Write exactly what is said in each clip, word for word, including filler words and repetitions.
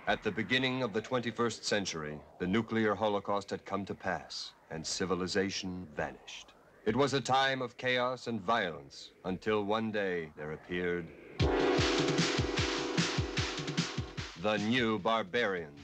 At the beginning of the twenty-first century, the nuclear holocaust had come to pass, and civilization vanished. It was a time of chaos and violence, until one day there appeared the new barbarians.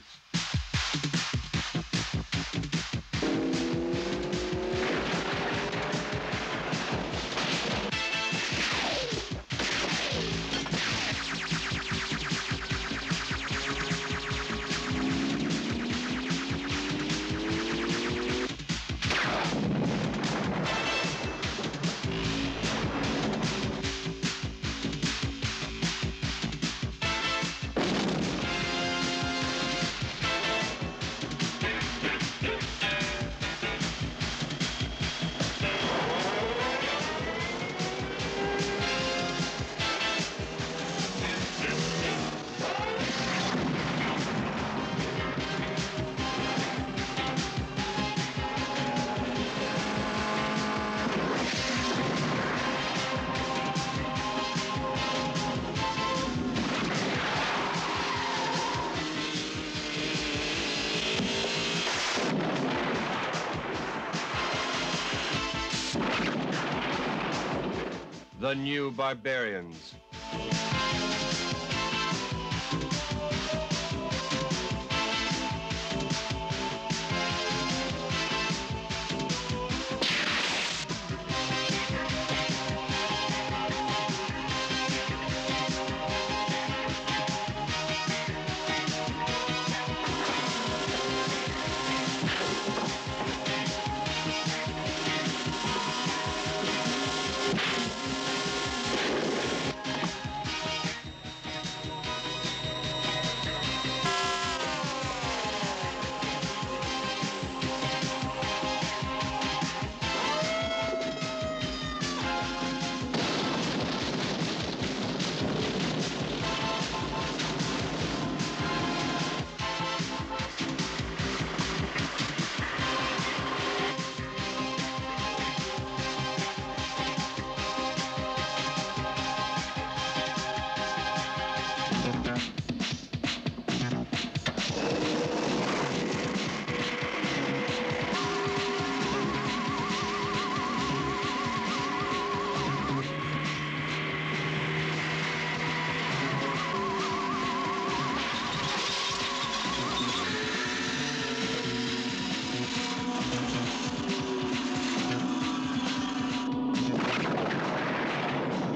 The new barbarians.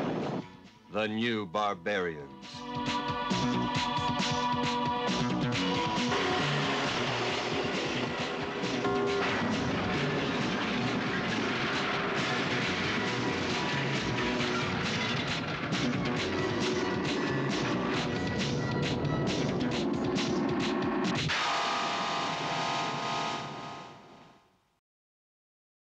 The new barbarians.